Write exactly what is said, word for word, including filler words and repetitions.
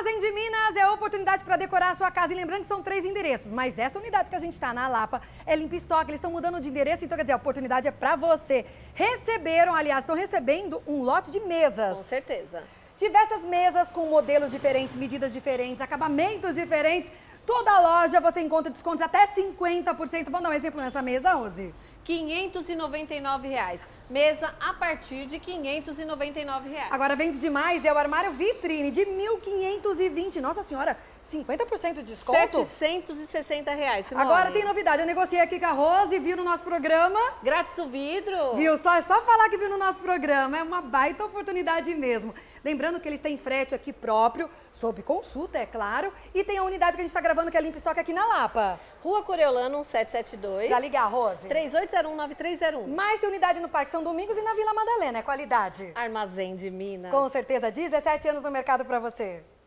Armazém de Minas é a oportunidade para decorar a sua casa. E lembrando que são três endereços, mas essa unidade que a gente está na Lapa é Limpa Estoque. Eles estão mudando de endereço, então quer dizer, a oportunidade é para você. Receberam, aliás, estão recebendo um lote de mesas. Com certeza. Diversas mesas com modelos diferentes, medidas diferentes, acabamentos diferentes. Toda a loja você encontra descontos até cinquenta por cento. Vamos dar um exemplo nessa mesa, Rose? quinhentos e noventa e nove reais. Mesa a partir de quinhentos e noventa e nove reais. Agora vende demais, é o armário vitrine de mil quinhentos e vinte. Nossa senhora, cinquenta por cento de desconto? setecentos e sessenta reais, Simone. Agora tem novidade, eu negociei aqui com a Rose, viu no nosso programa. Grátis o vidro. Viu, só, é só falar que viu no nosso programa, é uma baita oportunidade mesmo. Lembrando que eles têm frete aqui próprio, sob consulta, é claro. E tem a unidade que a gente está gravando, que é Limpa Estoque aqui na Lapa. Rua Coriolano, cento e setenta e dois. Pra ligar, Rose? três oito zero um, nove três zero um. Mais tem unidade no Parque São Domingos e na Vila Madalena, é qualidade. Armazém de Minas. Com certeza, dezessete anos no mercado pra você.